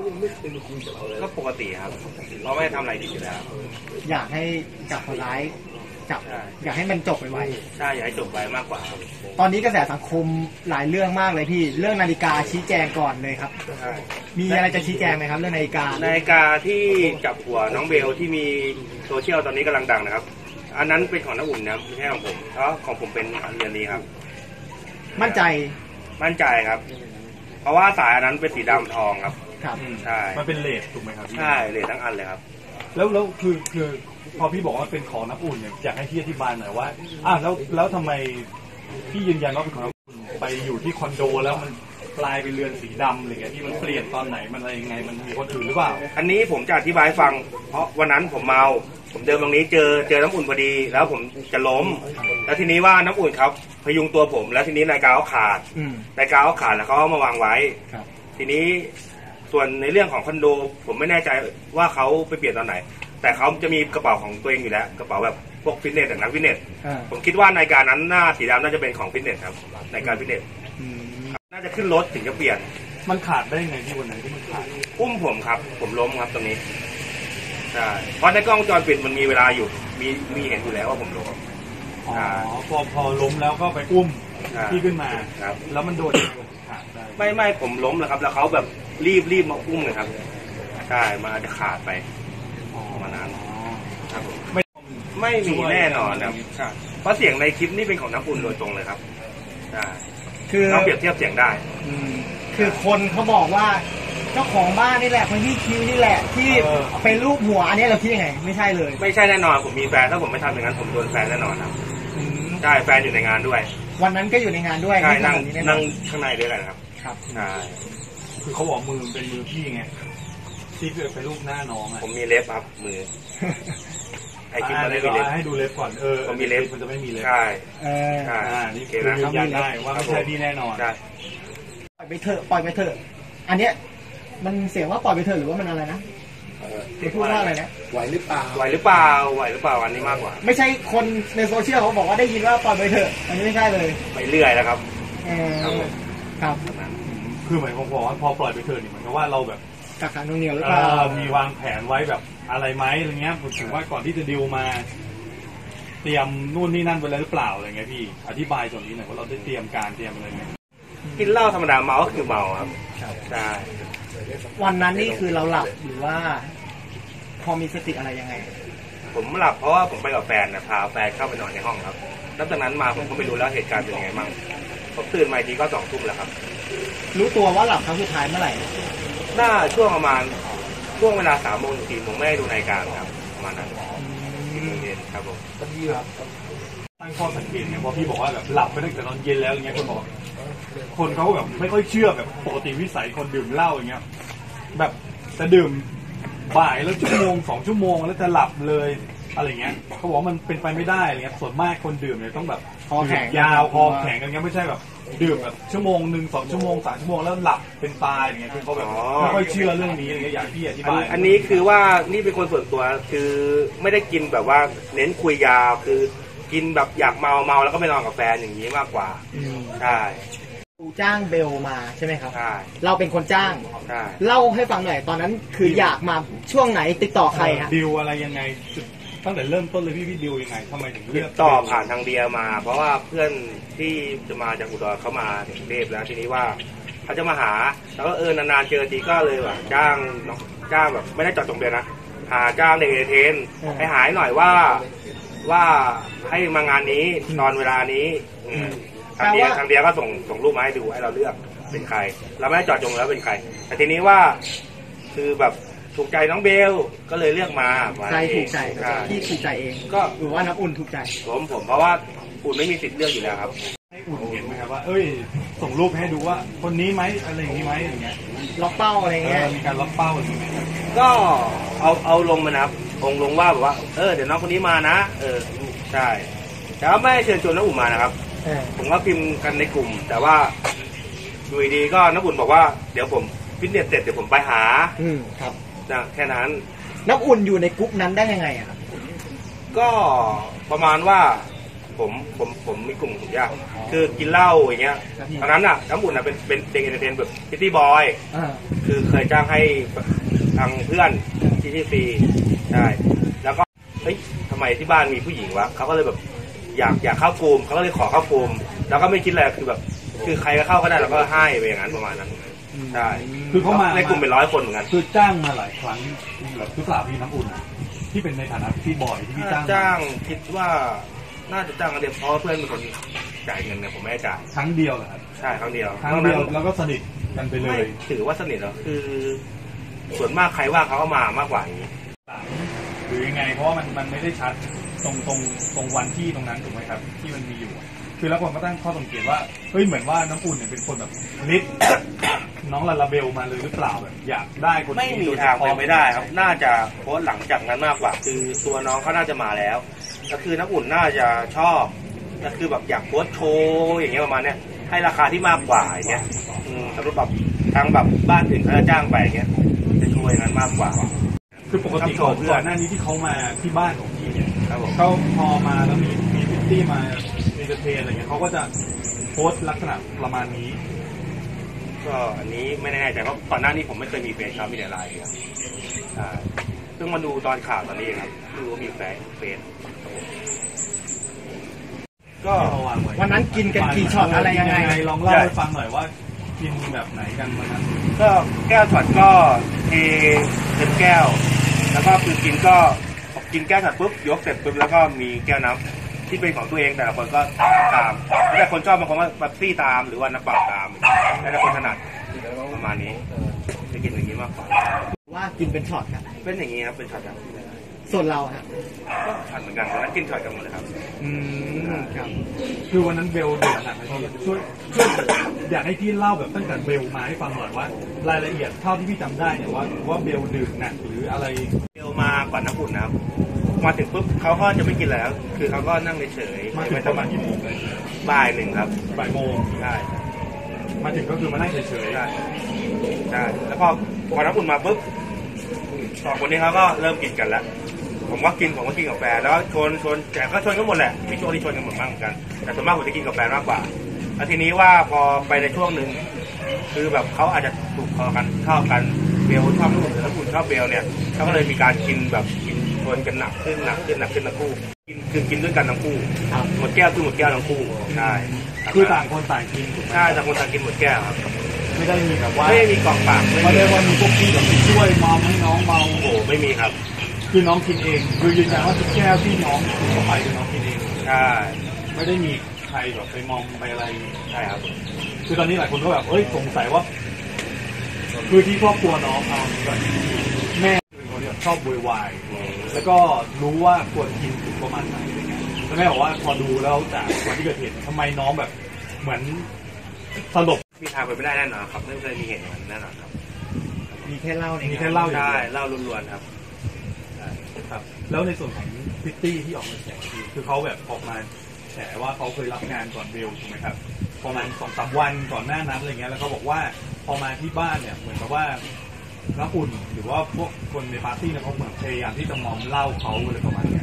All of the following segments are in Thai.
ก็ปกติครับเราไม่ทำอะไรผิดอยู่แล้วอยากให้จับคนร้ายจับอยากให้มันจบไปไวใช่อยากให้จบไวมากกว่าครับตอนนี้กระแสสังคมหลายเรื่องมากเลยพี่เรื่องนาฬิกาชี้แจงก่อนเลยครับมีอะไรจะชี้แจงไหมครับเรื่องนาฬิกาที่จับหัวน้องเบลที่มีโซเชียลตอนนี้กำลังดังนะครับอันนั้นเป็นของน้ำอุ่นนะไม่ใช่ของผมเพราะของผมเป็นเรือนนี้ครับมั่นใจครับเพราะว่าสายอันนั้นเป็นสีดำทองครับใช่มันเป็นเลสถูกไหมครับใช่เลสทั้งอันเลยครับแล้วคือพอพี่บอกว่าเป็นของน้ำอุ่นเนี่ยอยากให้พี่อธิบายหน่อยว่าแล้วทำไมพี่ยืนยันว่าเป็นของน้ำอุ่นไปอยู่ที่คอนโดแล้วมันกลายเป็นเรือนสีดำอะไรเงี้ยที่มันเปลี่ยนตอนไหนมันอะไรยังไงมันมีคนอื่นหรือเปล่าอันนี้ผมจะอธิบายฟังเพราะวันนั้นผมเมาผมเดินตรงนี้เจอน้ำอุ่นพอดีแล้วผมจะล้มแล้วทีนี้ว่าน้ำอุ่นครับพยุงตัวผมแล้วทีนี้นาฬิกาเขาขาดแล้วเขาเอามาวางไว้ทีนี้ส่วนในเรื่องของคอนโดผมไม่แน่ใจว่าเขาไปเปลี่ยนตอนไหนแต่เขาจะมีกระเป๋าของตัวเองอยู่แล้วกระเป๋าแบบพวกฟิตเนสนักฟิตเนสผมคิดว่านาฬิกานั้นหน้าสีดำน่าจะเป็นของฟิตเนสครับนาฬิกาฟิตเนสน่าจะขึ้นรถถึงจะเปลี่ยนมันขาดได้ไงที่วันนั้นที่มันขาดอุ้มผมครับผมล้มครับตรงนี้ใช่เพราะในกล้องวงจรปิดมันมีเวลาอยู่มีเห็นอยู่แล้วว่าผมล้มพอล้มแล้วก็ไปอุ้มพี่ขึ้นมาครับแล้วมันโดนขาดได้ไม่ผมล้มเลยครับแล้วเขาแบบรีบมาอุ้มเลยครับใช่มาจะขาดไปมานานครับไม่มีแน่นอนครับเพราะเสียงในคลิปนี่เป็นของน้ำอุ่นโดยตรงเลยครับใช่คือเราเปรียบเทียบเสียงได้คือคนเขาบอกว่าเจ้าของบ้านนี่แหละคนที่คิวนี่แหละที่เป็นรูปหัวอันนี้เราคิดยังไงไม่ใช่เลยไม่ใช่แน่นอนผมมีแฟนถ้าผมไม่ทำอย่างนั้นผมโดนแฟนแน่นอนครับใช่แฟนอยู่ในงานด้วยวันนั้นก็อยู่ในงานด้วยใช่นั่งข้างในด้วยกันครับใช่คือเขาบอกมือเป็นมือพี่ไงที่เกิดเป็นรูปหน้าน้องผมมีเล็บครับมือไอคลิปมันไม่มีเล็บให้ดูเล็บก่อนผมมีเล็บมันจะไม่มีเล็บใช่นี่คือยืนยันได้ว่าไม่ใช่พี่แน่นอนปล่อยไปเถอะอันเนี้ยมันเสียงว่าปล่อยไปเถอะหรือว่ามันอะไรนะพูดว่าอะไรนะไหวหรือเปล่าอันนี้มากกว่าไม่ใช่คนในโซเชียลเขาบอกว่าได้ยินว่าปล่อยไปเถอะอันนี้ไม่ใช่เลยไปเรื่อยแล้วครับครับคือหมายความว่าพอปล่อยไปเถอะนี่เหมือนกับว่าเราแบบกักขังนุ่งเหนียวหรือเปล่ามีวางแผนไว้แบบอะไรไหมอะไรเงี้ยผมถือว่าก่อนที่จะดิวมาเตรียมนู่นนี่นั่นไว้แล้วหรือเปล่าอะไรเงี้ยพี่อธิบายส่วนนี้หน่อยว่าเราได้เตรียมอะไรไหมกินเหล้าธรรมดาเมาก็คือเมาครับใช่วันนั้นนี่คือเราหลับหรือว่าพอมีสติอะไรยังไงผมหลับเพราะว่าผมไปกับแฟนนะพาแฟนเข้าไปนอนในห้องครับแล้วจากนั้นมาผมก็ไม่รู้แล้วเหตุการณ์เป็นยังไงมั่งผมตื่นมาทีก็2 ทุ่มแล้วครับรู้ตัวว่าหลับครั้งสุดท้ายเมื่อไหร่น่าช่วงประมาณช่วงเวลา3 โมงถึง4 โมงไม่ได้ดูนาฬิกาครับประมาณนั้น4 โมงเย็นครับผมตั้งข้อสังเกตเนี่ยพอพี่บอกว่าแบบหลับไปตั้งแต่ตอนเย็นแล้วอย่างเงี้ยคนบอกคนเขาแบบไม่ค่อยเชื่อแบบปกติวิสัยคนดื่มเหล้าอย่างเงี้ยแบบจะดื่มบ่ายแล้ว1 ชั่วโมง 2 ชั่วโมงแล้วจะหลับเลยอะไรเงี้ยเขาบอกมันเป็นไปไม่ได้อะไรเงี้ยส่วนมากคนดื่มเนี่ยต้องแบบคอแข็งยาวคอแข็งกันเงี้ยไม่ใช่แบบดื่มแบบ1 ชั่วโมง 2 ชั่วโมง 3 ชั่วโมงแล้วหลับเป็นตายอย่างเงี้ยคือเขาแบบไม่ค่อยเชื่อเรื่องนี้อะไรเงี้ยอยากพี่อธิบายอันนี้คือว่านี่เป็นคนส่วนตัวคือไม่ได้กินแบบว่าเน้นคุยยาวคือกินแบบอยากเมาแล้วก็ไปนอนกับแฟนอย่างนี้มากกว่าใช่จ้างเบลมาใช่ไหมครับใช่เราเป็นคนจ้างใช่เล่าให้ฟังหน่อยตอนนั้นคืออยากมาช่วงไหนติดต่อใครฮะดิวอะไรยังไงตั้งแต่เริ่มต้นเลยพี่ดิวยังไงทำไมถึงเลือกต่อผ่านทางเดียมาเพราะว่าเพื่อนที่จะมาจากอุดรเขามาถึงกรุงเทพแล้วทีนี้ว่าเขาจะมาหาแล้วก็นานๆเจอทีก็เลยว่าจ้างแบบไม่ได้จอดตรงเดียวนะหาจ้างเด็กเอเทนให้หายหน่อยว่าให้มางานนี้ตอนเวลานี้ทางเดียก็ส่งรูปมาให้ดูให้เราเลือกเป็นใครเราไม่ได้จอดจงแล้วเป็นใครแต่ทีนี้ว่าคือแบบถูกใจน้องเบลก็เลยเลือกมาใครถูกใจที่ถูกใจเองก็หรือว่าน้ำอุ่นถูกใจผมเพราะว่าอุ่นไม่มีสิทธิ์เลือกอยู่แล้วครับให้อุ่นเห็นไหมครับว่าส่งรูปให้ดูว่าคนนี้ไหมอะไรอย่างนี้ไหมอย่างเงี้ยล็อกเป้าอะไรเงี้ยมีการล็อกเป้าอะไรเงี้ยก็เอาลงมานะครับลงว่าแบบว่าเดี๋ยวน้องคนนี้มานะใช่แต่ว่าไม่เชิญชวนน้ำอุ่นมานะครับผมก็พิมพ์กันในกลุ่มแต่ว่าอยู่ดีก็น้ำอุ่นบอกว่าเดี๋ยวผมฟิตเนสเสร็จเดี๋ยวผมไปหาครับแค่นั้นน้ำอุ่นอยู่ในกลุ่มนั้นได้ยังไงอ่ะก็ประมาณว่าผมมีกลุ่มผมยากคือกินเหล้าอย่างเงี้ยตอนนั้นน่ะน้ำอุ่นน่ะเป็นเด็กเอนเตอร์เทนแบบซิตี้บอยคือเคยจ้างให้ทางเพื่อนที่ฟรีใช่แล้วก็เฮ้ยทำไมที่บ้านมีผู้หญิงวะเขาก็เลยแบบอยากเข้ากลุ่มเขาก็เลยขอเข้ากลุ่มแล้วก็ไม่คิดอะไรคือแบบคือใครก็เข้าก็ได้แล้วก็ให้ไปอย่างนั้นประมาณนั้นใช่คือเขามาในกลุ่มเป็น100 คนเหมือนกันคือจ้างมาหลายครั้งแบบทุกสาวพี่น้ำอุ่นที่เป็นในฐานะพี่บอยที่พี่จ้างคิดว่าน่าจะจ้างกันเดียวเพราะเพื่อนเป็นคนจ่ายเงินเนี่ยผมไม่ได้จ่ายครั้งเดียวเหรอครับใช่ครั้งเดียวแล้วก็สนิทกันไปเลยถือว่าสนิทเหรอคือส่วนมากใครว่าเขาก็มามากกว่าอย่างนี้หรือยังไงเพราะว่ามันไม่ได้ชัดตรงวันที่ตรงนั้นถูกไหมครับที่มันมีอยู่คือแล้วคนก็ตั้งข้อสังเกตว่าเฮ้ยเหมือนว่าน้ำอุ่นเนี่ยเป็นคนแบบลิสน้องลาลาเบลมาเลยหรือเปล่าแบบอยากได้คนไม่มีทางไปไม่ได้ครับน่าจะโพสหลังจากนั้นมากกว่าคือตัวน้องเขาน่าจะมาแล้วก็คือน้ำอุ่นน่าจะชอบก็คือแบบอยากโพสโชว์อย่างเงี้ยประมาณเนี้ยให้ราคาที่มากกว่าอย่างเงี้ยสำหรับแบบทางแบบบ้านอื่นเขาจะจ้างไปอย่างเงี้ยจะช่วยงานมากกว่าคือปกติก่อนหน้านี้ที่เขามาที่บ้านของพี่เนี่ยเขาพอมาแล้วมีพิตตี้มาเอนเตอร์เทนอะไรเงี้ยเขาก็จะโพสลักษณะประมาณนี้ก็อันนี้ไม่แน่ใจเพราะก่อนหน้านี้ผมไม่เคยมีเฟซครับมีแต่ไลน์ครับเพิ่งมาดูตอนข่าวตอนนี้ครับดูว่ามีเฟซก็วันนั้นกินกันกี่ช็อตอะไรยังไงลองเล่าให้ฟังหน่อยว่ากินแบบไหนกันวันนั้นก็แก้วช็อตก็เทเต็มแก้วแล้วก็คือกินก็กินแก้วช็อตปุ๊บยกเสร็จปุ๊บแล้วก็มีแก้วน้ำที่เป็นของตัวเองแต่ละคนก็ตามแต่คนชอบบางคนก็แบบซี่ตามหรือว่าน้ำเปล่าตามแต่คนถนัดประมาณนี้จะกินอย่างนี้มากกว่าว่ากินเป็นช็อตครับเป็นอย่างนี้ครับเป็นช็อตครับส่วนเราครับก็ช็อตเหมือนกันวันนั้นกินช็อตกันหมดเลยครับครับคือวันนั้นเบลเดือดหนักนะพี่ช่วยอยากให้พี่เล่าแบบตั้งแต่เบลมาให้ฟังหน่อยว่ารายละเอียดเท่าที่พี่จำได้เนี่ยว่าเบลดื่มหนักหรืออะไรเบลมาก่อนน้ำอุ่นนะครับมาถึงปุ๊บเขาก็จะไม่กินแล้วคือเขาก็นั่งเฉยมาถึงประมาณกี่โมงเลยบ่าย1ครับบ่ายโมงใช่มาถึงก็คือมานั่งเฉยๆใช่แล้วพอน้ำอุ่นมาปุ๊บสองคนนี้เขาก็เริ่มกินกันแล้วผมก็กินกาแฟแล้วชวนแต่ก็ชวนกันหมดแหละมีช่วงที่ชวนกันหมดบ้างเหมือนกันแต่ส่วนมากผมจะกินกาแฟมากกว่าแล้วทีนี้ว่าพอไปในช่วงหนึ่งคือแบบเขาอาจจะถูกคอกันชอบกันเบลชอบน้ำอุ่นชอบเบลเนี่ยเขาก็เลยมีการกินแบบกินชวนกันหนักขึ้นทั้งคู่กินด้วยกันทั้งคู่หมดแก้วคือหมดแก้วทั้งคู่ใช่คือต่างคนต่างกินใช่ต่างคนต่างกินหมดแก้วครับไม่ได้มีแบบว่าไม่มีกองปากไม่ได้ว่ามีพวกพี่แบบช่วยมอมให้น้องเมาโอ้ไม่มีครับคือน้องกินเองคือยืนยันว่าทุกแก้วที่น้องกินเข้าไปคือน้องกินเองใช่ไม่ได้มีใครแบบไปมอมไปอะไรใช่ครับคือตอนนี้หลายคนก็แบบสงสัยว่าคือที่ครอบครัวน้องเอาแบบแม่เป็นคนที่ชอบวุ่นวายแล้วก็รู้ว่าควรกินถึงประมาณไหนอะไรเงี้ยแล้วแม่บอกว่าพอดูแล้วจากวันที่เกิดเหตุทำไมน้องแบบเหมือนสลบมีทางไปไม่ได้แน่นอนครับไม่เคยมีเหตุอย่างนั้นแน่นอนครับมีแค่เล่าใช่เล่าล้วนๆครับครับแล้วในส่วนของพิตตี้ที่ออกมาแฉคือเขาแบบออกมาแฉว่าเขาเคยรับงานก่อนเบลถูกไหมครับประมาณ2-3 วันก่อนหน้านั้นอะไรเงี้ยแล้วเขาบอกว่าพอมาที่บ้านเนี่ยเหมือนกับว่าน้ำอุ่นหรือว่าพวกคนในปาร์ตี้เนี่ยเขาเหมือนพยายามที่จะมอมเหล้าเขาอะไรประมาณนี้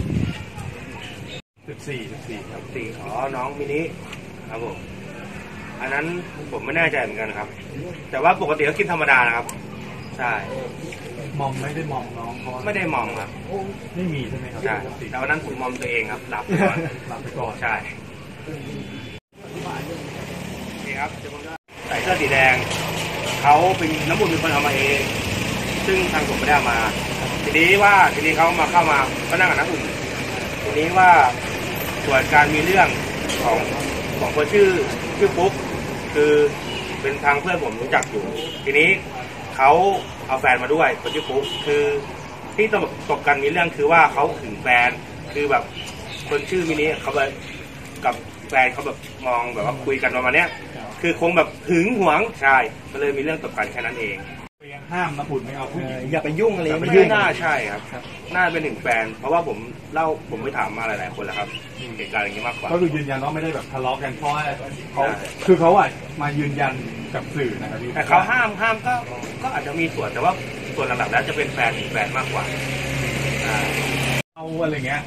14ครับอ๋อน้องมินิครับผมอันนั้นผมไม่แน่ใจเหมือนกันครับแต่ว่าปกติเขากินธรรมดานะครับใช่มอมไม่ได้มอมน้องเขาไม่ได้มอมครับไม่มีใช่ไหมครับใช่แต่วันนั้นผมมอมตัวเองครับหลับไปก่อนใช่นี่ครับใส่เสื้อสีแดงเขาเป็นน้ำอุ่นเป็นคนเอามาเองซึ่งทางผมไม่ได้มาทีนี้เขาเข้ามาก็นั่งกับน้ำอุ่นทีนี้ว่าส่วนการมีเรื่องของคนชื่อปุ๊กคือเป็นทางเพื่อนผมรู้จักอยู่ทีนี้เขาเอาแฟนมาด้วยคนชื่อปุ๊กคือที่ตบกันมีเรื่องคือว่าเขาถึงแฟนคือแบบคนชื่อมินิเขาแบบกับแฟนเขาแบบมองแบบว่าคุยกันประมาณเนี้ยคือคงแบบหึงหวงใช่ก็เลยมีเรื่องตบกันแค่นั้นเองห้ามน้ำอุ่นไม่เอาผู้หญิงอย่าไปยุ่งอะไรไม่น่าใช่ครับน่าเป็น1 แฟนเพราะว่าผมไปถามมาหลายๆคนแล้วครับเหตุการณ์อย่างนี้มากกว่าก็คือยืนยันว่าไม่ได้แบบทะเลาะกันเพราะเขาคือเขามายืนยันกับสื่อนะครับแต่เขาห้ามก็อาจจะมีส่วนแต่ว่าส่วนหลักๆแล้วจะเป็นแฟนมากกว่าเอาอะไรเงี้ย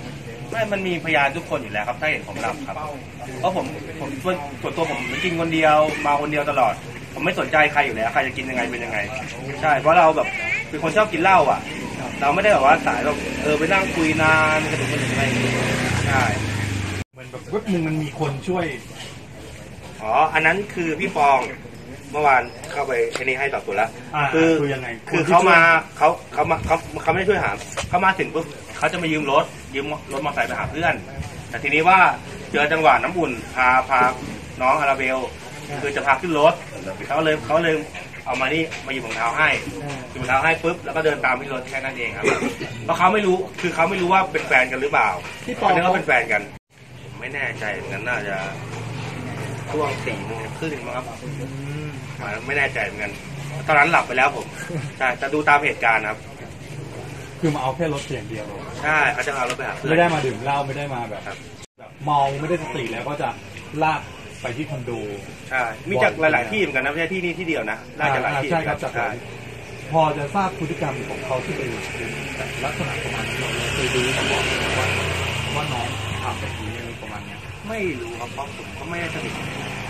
ไม่มันมีพยานทุกคนอยู่แล้วครับถ้าเห็นผมหลับครับเพราะผมส่วนตัวผมกินคนเดียวมาคนเดียวตลอดผมไม่สนใจใครอยู่แล้วใครจะกินยังไงเป็นยังไงใช่เพราะเราแบบเป็นคนชอบกินเหล้าอ่ะเราไม่ได้แบบว่าสายแบบไปนั่งคุยนานกระดุกกระดิกอะไรอย่างเงี้ยใช่เหมือนแบบเว็บนึงมันมีคนช่วยอ๋ออันนั้นคือพี่ปองเมื่อวานเข้าไปไอ้นี่ให้ตอบตัวแล้วคือยังไงคือเขาไม่ได้ช่วยหาเขามาถึงปุ๊บเขาจะมายืมรถมอเตอร์ไซค์ไปหาเพื่อนแต่ทีนี้ว่าเจอจังหวะน้ำอุ่นพาน้องอาราเบลคือจะพาขึ้นรถเขาเลยเอามานี่มาหยิบรองเท้าให้หยิบรองเท้าให้ปุ๊บแล้วก็เดินตามขึ้นรถแค่นั้นเองครับเพราะเขาไม่รู้คือเขาไม่รู้ว่าเป็นแฟนกันหรือเปล่าพี่ปองเขาเป็นแฟนกันผมไม่แน่ใจเหมือนกันน่าจะช่วง4 โมงครึ่งมั้งครับไม่แน่ใจเหมือนกันตอนนั้นหลับไปแล้วผมใช่จะดูตามเหตุการณ์ครับคือมาเอาแค่รถเสียงเดียวใช่เขาจะเอารถไปหาไม่ได้มาดื่มเหล้าไม่ได้มาแบบเมาไม่ได้สติแล้วก็จะลากไปที่คอนโดใช่มีจากหลายๆที่เหมือนกันนะไม่ใช่ที่นี่ที่เดียวนะน่าจะหลายที่ใช่ครับใช่พอจะทราบพฤติกรรมของเขาที่เป็นลักษณะประมาณนี้เราเคยดูมาก่อนว่าน้องทำแบบนี้อะไรประมาณนี้ไม่รู้ครับเพราะผมก็ไม่ได้สนิท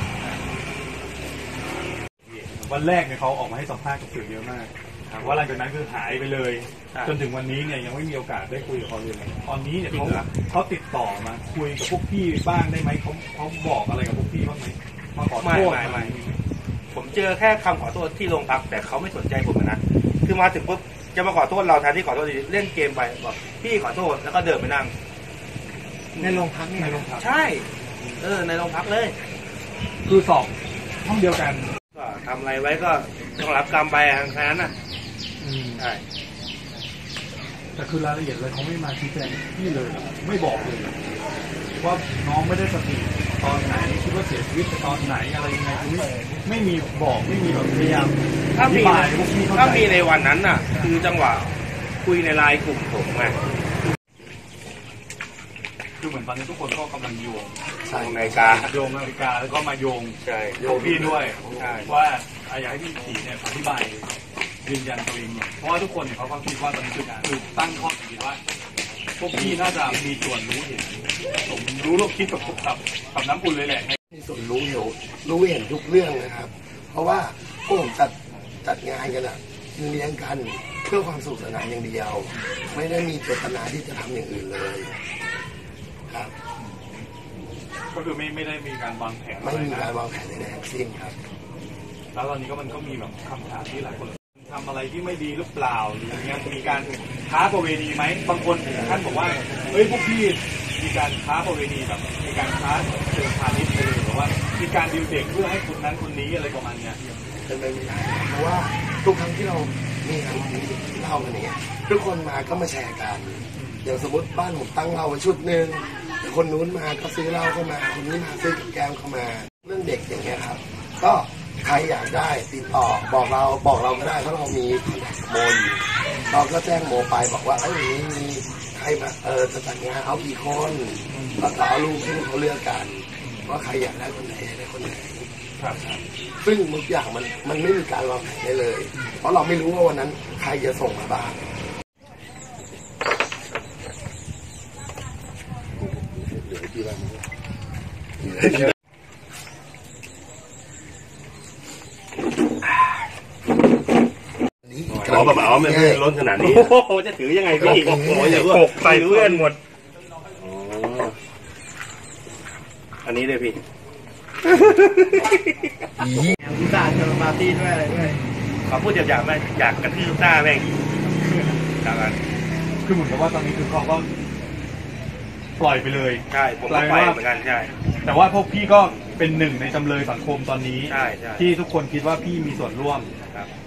วันแรกเนี่ยเขาออกมาให้สัมภาษณ์กับสื่อเยอะมากว่าหลังจากนั้นคือหายไปเลยจนถึงวันนี้เนี่ยยังไม่มีโอกาสได้คุยกับเขาเลยตอนนี้เนี่ยเขาติดต่อมาคุยกับพวกพี่บ้างได้ไหมเขาบอกอะไรกับพวกพี่บ้างไหมมาขอโทษไม่ผมเจอแค่คำขอโทษที่โรงพักแต่เขาไม่สนใจผมนะคือมาถึงปุ๊บจะมาขอโทษเราแทนที่ขอโทษเล่นเกมไปบอกพี่ขอโทษแล้วก็เดินไปนั่งในโรงพักในโรงพักใช่ในโรงพักเลยคือสอบห้องเดียวกันก็ทำอะไรไว้ก็ต้องรับกรรมไปทางนั้นน่ะใช่แต่คือรายละเอียดเลยเขาไม่มาชี้แจงพี่เลยไม่บอกเลยว่าน้องไม่ได้สติตอนไหนคิดว่าเสียชีวิตตอนไหนอะไรยังไงไม่มีบอกไม่มีแบบพยายามถ้ามีในวันนั้นน่ะคือจังหวะคุยในไลน์กลุ่มผมไงคือเหมือนตอนนี้ทุกคนก็กำลังโยงนาฬิกาแล้วก็มาโยงโยงพี่ด้วยว่าอยากให้พี่ตีเนี่ยอธิบายยืนยันตัวเองเพราะว่าทุกคนเนี่ยเขาคิดว่าตอนนี้คือตั้งข้อสังเกตว่าพวกพี่น่าจะมีส่วนรู้เห็นผมรู้โลกคิดกับน้ำอุ่นเลยแหละมีส่วนรู้เห็นทุกเรื่องนะครับเพราะว่าพวกผมจัดงานกันเลี้ยงกันเพื่อความสุขสนานอย่างเดียวไม่ได้มีเจตนาที่จะทำอย่างอื่นเลยครับก็คือไม่ได้มีการวางแผนไม่มีการวางแผนในทั้งสิ้นครับแล้วตอนนี้มันก็มีแบบคำถามที่หลายคนทำอะไรที่ไม่ดีหรือเปล่าหรืออย่างเงี้ยมีการค้าประเวณีไหมบางคนท่านบอกว่าเฮ้ยพวกพี่มีการค้าประเวณีแบบมีการค้าเชิงพาณิชย์เลยหรือว่ามีการดิวเด็กเพื่อให้คนนั้นคนนี้อะไรประมาณเนี้ยเป็นไปไม่ได้เพราะว่าทุกครั้งที่เรามีงานเล่ากันเนี่ยทุกคนมาก็มาแชร์กันอย่างสมมติบ้านผมตั้งเราไว้ชุดหนึ่งคนนู้นมาก็ซื้อเหล้าเข้ามาคนนี้มาซื้อกับแกมเข้ามาเรื่องเด็กอย่างเงี้ยครับก็ใครอยากได้ติดต่อบอกเราก็ได้เพราะเรามีโมอยู่เราก็แจ้งโมไปบอกว่ามีใครมาจะจัดงานเอากี่คนก็ต่อลูกที่เขาเลือกกันว่าใครอยากได้คนไหนได้คนไหนซึ่งบางอย่างมันไม่มีการวางแผนได้เลยเพราะเราไม่รู้ว่าวันนั้นใครจะส่งมาบ้างไม่ล้นขนาดนี้โอ้โหจะถือยังไงพี่โอ้โหอย่าหกใส่เพื่อนหมดอันนี้เลยพี่อุตส่าห์เชิญปาร์ตี้ด้วยอะไรด้วยเขาพูดอยากกระทืบหน้าแม่งคือเหมือนกับว่าตอนนี้คือเขาก็ปล่อยไปเลยใช่ผมก็ปล่อยเหมือนกันใช่แต่ว่าพวกพี่ก็เป็นหนึ่งในจำเลยสังคมตอนนี้ใช่ที่ทุกคนคิดว่าพี่มีส่วนร่วม